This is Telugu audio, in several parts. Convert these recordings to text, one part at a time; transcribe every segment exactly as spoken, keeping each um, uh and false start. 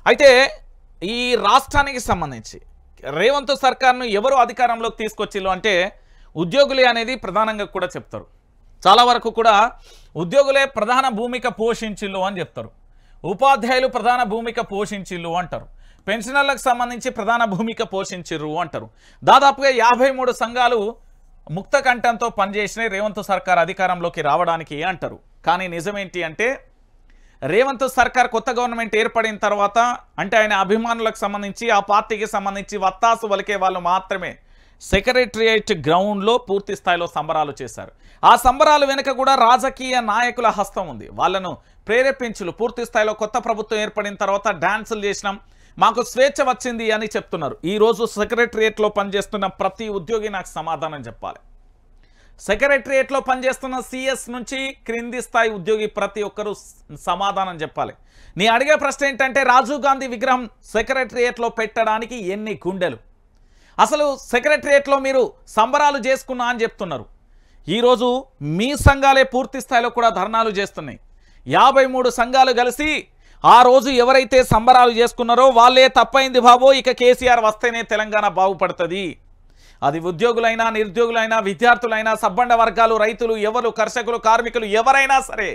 అయితే ఈ రాష్ట్రానికి సంబంధించి రేవంత్ సర్కార్ను ఎవరు అధికారంలోకి తీసుకొచ్చిల్లు అంటే ఉద్యోగులే అనేది ప్రధానంగా కూడా చెప్తారు. చాలా వరకు కూడా ఉద్యోగులే ప్రధాన భూమిక పోషించిల్లు అని చెప్తారు. ఉపాధ్యాయులు ప్రధాన భూమిక పోషించిల్లు అంటారు. పెన్షనర్లకు సంబంధించి ప్రధాన భూమిక పోషించిర్రు అంటారు. దాదాపుగా యాభై మూడు సంఘాలు ముక్త కంఠంతో పనిచేసినాయి రేవంత్ సర్కార్ అధికారంలోకి రావడానికి అంటారు. కానీ నిజమేంటి అంటే రేవంత్ సర్కార్ కొత్త గవర్నమెంట్ ఏర్పడిన తర్వాత అంటే ఆయన అభిమానులకు సంబంధించి ఆ పార్టీకి సంబంధించి వత్తాసు వలికే వాళ్ళు మాత్రమే సెక్రటరియేట్ గ్రౌండ్లో పూర్తి స్థాయిలో సంబరాలు చేశారు. ఆ సంబరాలు వెనుక కూడా రాజకీయ నాయకుల హస్తం ఉంది. వాళ్ళను ప్రేరేపించులు పూర్తి స్థాయిలో కొత్త ప్రభుత్వం ఏర్పడిన తర్వాత డాన్సులు చేసినాం, మాకు స్వేచ్ఛ వచ్చింది అని చెప్తున్నారు. ఈరోజు సెక్రటరియేట్లో పనిచేస్తున్న ప్రతి ఉద్యోగి నాకు సమాధానం చెప్పాలి. సెక్రటరియేట్లో పనిచేస్తున్న సిఎస్ నుంచి క్రింది స్థాయి ఉద్యోగి ప్రతి ఒక్కరూ సమాధానం చెప్పాలి. నీ అడిగే ప్రశ్న ఏంటంటే రాజీవ్ గాంధీ విగ్రహం సెక్రటరియేట్లో పెట్టడానికి ఎన్ని గుండెలు? అసలు సెక్రటరియేట్లో మీరు సంబరాలు చేసుకున్నా అని చెప్తున్నారు. ఈరోజు మీ సంఘాలే పూర్తి స్థాయిలో కూడా ధర్నాలు చేస్తున్నాయి. యాభై మూడు సంఘాలు కలిసి ఆ రోజు ఎవరైతే సంబరాలు చేసుకున్నారో వాళ్ళే తప్పైంది బాబో, ఇక కేసీఆర్ వస్తేనే తెలంగాణ బాగుపడుతుంది. అది ఉద్యోగులైనా నిరుద్యోగులైనా విద్యార్థులైనా సబ్బండ వర్గాలు రైతులు ఎవరు కర్షకులు కార్మికులు ఎవరైనా సరే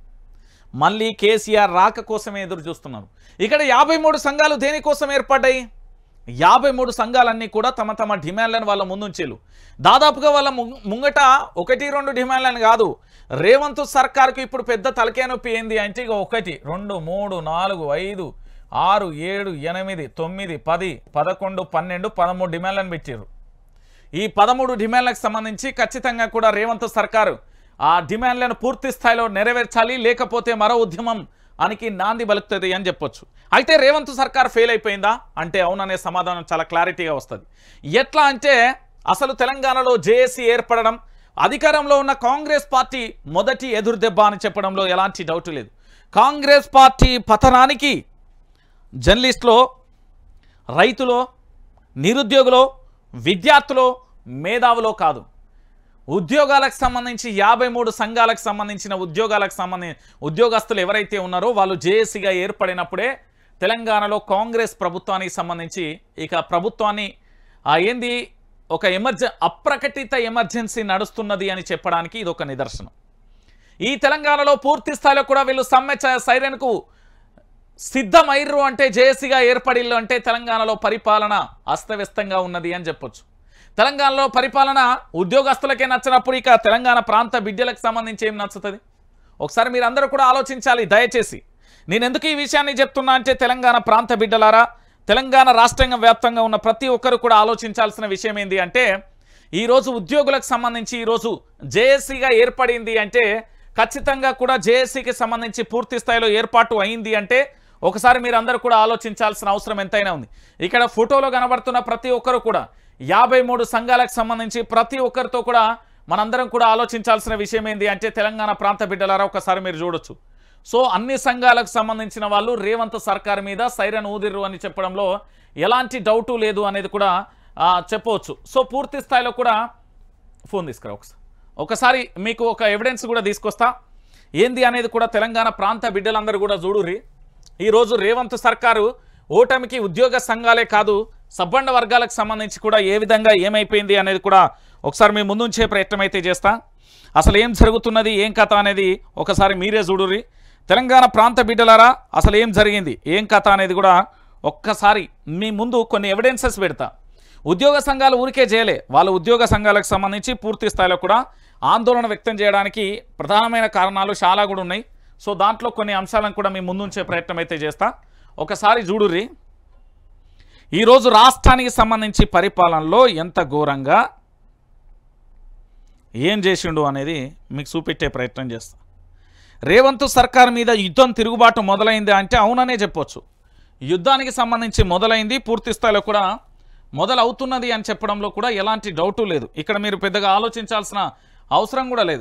మళ్ళీ కేసీఆర్ రాక కోసమే ఎదురు చూస్తున్నారు. ఇక్కడ యాభై మూడు సంఘాలు దేనికోసం ఏర్పడ్డాయి? యాభై మూడు సంఘాలన్నీ కూడా తమ తమ డిమాండ్లను వాళ్ళ ముందుంచేలు. దాదాపుగా వాళ్ళ ముంగట ఒకటి రెండు డిమాండ్లను కాదు, రేవంత్ సర్కార్కు ఇప్పుడు పెద్ద తలకే నొప్పి ఏంది అంటే ఇక ఒకటి రెండు మూడు నాలుగు ఐదు ఆరు ఏడు ఎనిమిది తొమ్మిది పది పదకొండు పన్నెండు పదమూడు డిమాండ్లను పెట్టారు. ఈ పదమూడు డిమాండ్లకు సంబంధించి ఖచ్చితంగా కూడా రేవంత్ సర్కారు ఆ డిమాండ్లను పూర్తి స్థాయిలో నెరవేర్చాలి, లేకపోతే మరో ఉద్యమం అనికి నాంది బలుకుతుంది అని చెప్పొచ్చు. అయితే రేవంత్ సర్కార్ ఫెయిల్ అయిపోయిందా అంటే అవుననే సమాధానం చాలా క్లారిటీగా వస్తుంది. ఎట్లా అంటే అసలు తెలంగాణలో జేఏసీ ఏర్పడడం, అధికారంలో ఉన్న కాంగ్రెస్ పార్టీ మొదటి ఎదురుదెబ్బ అని చెప్పడంలో ఎలాంటి డౌట్ లేదు. కాంగ్రెస్ పార్టీ పతనానికి జర్నలిస్టులో రైతులో నిరుద్యోగులో విద్యార్థులో మేధావులో కాదు, ఉద్యోగాలకు సంబంధించి యాభై మూడు సంఘాలకు సంబంధించిన ఉద్యోగాలకు సంబంధించి ఉద్యోగస్తులు ఎవరైతే ఉన్నారో వాళ్ళు జేఏసీగా ఏర్పడినప్పుడే తెలంగాణలో కాంగ్రెస్ ప్రభుత్వానికి సంబంధించి ఇక ప్రభుత్వాన్ని ఏంది ఒక ఎమర్జె అప్రకటిత ఎమర్జెన్సీ నడుస్తున్నది అని చెప్పడానికి ఇది ఒక నిదర్శనం. ఈ తెలంగాణలో పూర్తి స్థాయిలో కూడా వీళ్ళు సమ్మె సైరన్కు సిద్ధమైర్రు అంటే జేఏసీగా ఏర్పడిల్లు అంటే తెలంగాణలో పరిపాలన అస్తవ్యస్తంగా ఉన్నది అని చెప్పొచ్చు. తెలంగాణలో పరిపాలన ఉద్యోగస్తులకే నచ్చినప్పుడు ఇక తెలంగాణ ప్రాంత బిడ్డలకు సంబంధించి ఏం నచ్చుతుంది? ఒకసారి మీరు అందరూ కూడా ఆలోచించాలి దయచేసి. నేను ఎందుకు ఈ విషయాన్ని చెప్తున్నా అంటే తెలంగాణ ప్రాంత బిడ్డలారా, తెలంగాణ రాష్ట్రంగా వ్యాప్తంగా ఉన్న ప్రతి ఒక్కరు కూడా ఆలోచించాల్సిన విషయం ఏంటి అంటే ఈరోజు ఉద్యోగులకు సంబంధించి ఈరోజు జేఏసీగా ఏర్పడింది అంటే ఖచ్చితంగా కూడా జేఏసీకి సంబంధించి పూర్తి స్థాయిలో ఏర్పాటు అయింది అంటే ఒకసారి మీరు అందరూ కూడా ఆలోచించాల్సిన అవసరం ఎంతైనా ఉంది. ఇక్కడ ఫోటోలో కనబడుతున్న ప్రతి ఒక్కరు కూడా యాభై మూడు సంఘాలకు సంబంధించి ప్రతి ఒక్కరితో కూడా మనందరం కూడా ఆలోచించాల్సిన విషయం ఏంటి అంటే తెలంగాణ ప్రాంత బిడ్డలారా ఒకసారి మీరు చూడొచ్చు. సో అన్ని సంఘాలకు సంబంధించిన వాళ్ళు రేవంత్ సర్కార్ మీద సైరన్ ఊదిర్రు అని చెప్పడంలో ఎలాంటి డౌటు లేదు అనేది కూడా చెప్పవచ్చు. సో పూర్తి స్థాయిలో కూడా ఫోన్ తీసుకురా ఒకసారి ఒకసారి మీకు ఒక ఎవిడెన్స్ కూడా తీసుకొస్తా ఏంది అనేది కూడా తెలంగాణ ప్రాంత బిడ్డలందరూ కూడా చూడుర్రి. ఈరోజు రేవంత్ సర్కారు ఓటమికి ఉద్యోగ సంఘాలే కాదు సబ్బండ వర్గాలకు సంబంధించి కూడా ఏ విధంగా ఏమైపోయింది అనేది కూడా ఒకసారి మీ ముందుంచే ప్రయత్నం అయితే చేస్తా. అసలు ఏం జరుగుతున్నది ఏం కథ అనేది ఒకసారి మీరే చూడుర్రి. తెలంగాణ ప్రాంత బిడ్డలారా అసలు ఏం జరిగింది ఏం కథ అనేది కూడా ఒక్కసారి మీ ముందు కొన్ని ఎవిడెన్సెస్ పెడతా. ఉద్యోగ సంఘాలు ఊరికే చేయలే, వాళ్ళ ఉద్యోగ సంఘాలకు సంబంధించి పూర్తి స్థాయిలో కూడా ఆందోళన వ్యక్తం చేయడానికి ప్రధానమైన కారణాలు చాలా కూడా ఉన్నాయి. సో దాంట్లో కొన్ని అంశాలను కూడా మీ ముందుంచే ప్రయత్నం అయితే చేస్తా. ఒకసారి చూడుర్రి. ఈరోజు రాష్ట్రానికి సంబంధించి పరిపాలనలో ఎంత ఘోరంగా ఏం చేసిండు అనేది మీకు చూపెట్టే ప్రయత్నం చేస్తా. రేవంత్ సర్కార్ మీద యుద్ధం తిరుగుబాటు మొదలైంది అంటే అవుననే చెప్పొచ్చు. యుద్ధానికి సంబంధించి మొదలైంది, పూర్తి స్థాయిలో కూడా మొదలవుతున్నది అని చెప్పడంలో కూడా ఎలాంటి డౌటు లేదు. ఇక్కడ మీరు పెద్దగా ఆలోచించాల్సిన అవసరం కూడా లేదు.